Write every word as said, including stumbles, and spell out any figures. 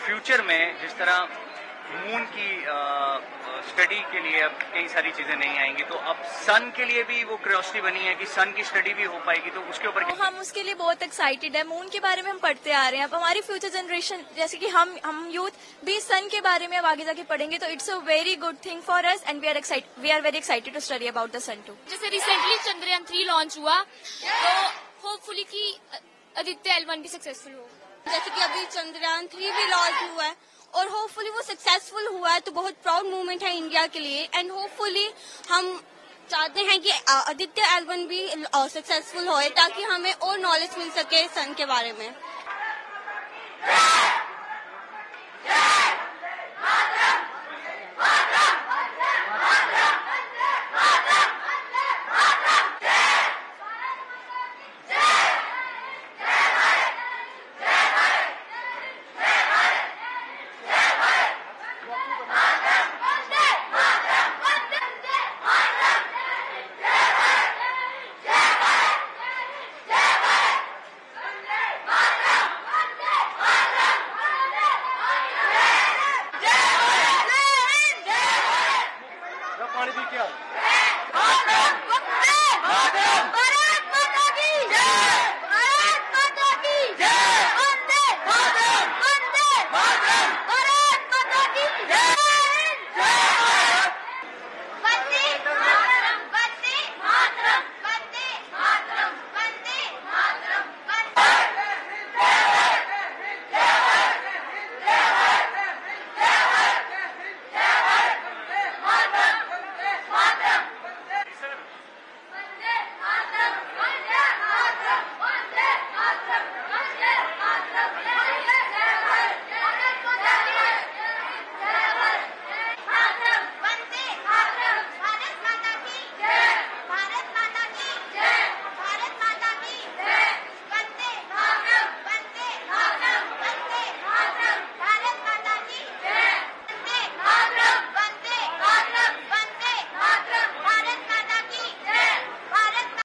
Future में जिस तरह मून की स्टडी के लिए अब कई सारी चीजें नहीं आएंगी, तो अब सन के लिए भी वो क्यूरियोसिटी बनी है कि सन की स्टडी भी हो पाएगी, तो उसके ऊपर तो हम उसके लिए बहुत एक्साइटेड है। मून के बारे में हम पढ़ते आ रहे हैं, अब हमारी फ्यूचर जनरेशन जैसे कि हम हम यूथ भी सन के बारे में अब आगे जाके पढ़ेंगे, तो it's a very good thing for us and we are excited we are very excited to study about the sun too. जैसे रिसेंटली चंद्रयान थ्री लॉन्च हुआ, तो होपफुली कि आदित्य एल वन भी सक्सेसफुल हो। जैसे कि अभी चंद्रयान थ्री भी लॉन्च हुआ है और होपफुली वो सक्सेसफुल हुआ है, तो बहुत प्राउड मूवमेंट है इंडिया के लिए। एंड होपफुली हम चाहते हैं कि आदित्य एल वन भी सक्सेसफुल होए ताकि हमें और नॉलेज मिल सके सन के बारे में।